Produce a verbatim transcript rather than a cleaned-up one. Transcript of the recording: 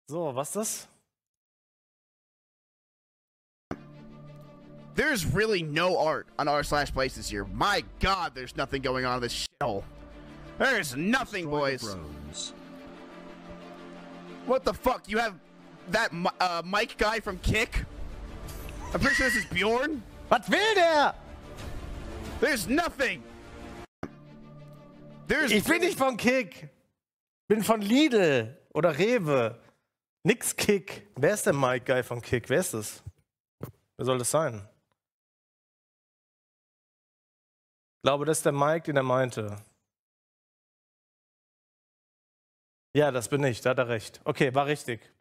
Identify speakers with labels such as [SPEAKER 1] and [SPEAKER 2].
[SPEAKER 1] So, was ist das?
[SPEAKER 2] There's really no art on r slash places here. My God, there's nothing going on in this shell. There's nothing, boys. What the fuck? You have that uh, Mike guy from Kick? I'm pretty sure this is Bjorn.
[SPEAKER 1] Was will der?
[SPEAKER 2] There's nothing. There's
[SPEAKER 1] Ich bin nicht von Kick. Bin von Lidl oder Rewe. Nix Kick. Wer ist der Mike Guy von Kick? Wer ist das? Wer soll das sein? Ich glaube, das ist der Mike, den er meinte. Ja, das bin ich. Da hat er recht. Okay, war richtig.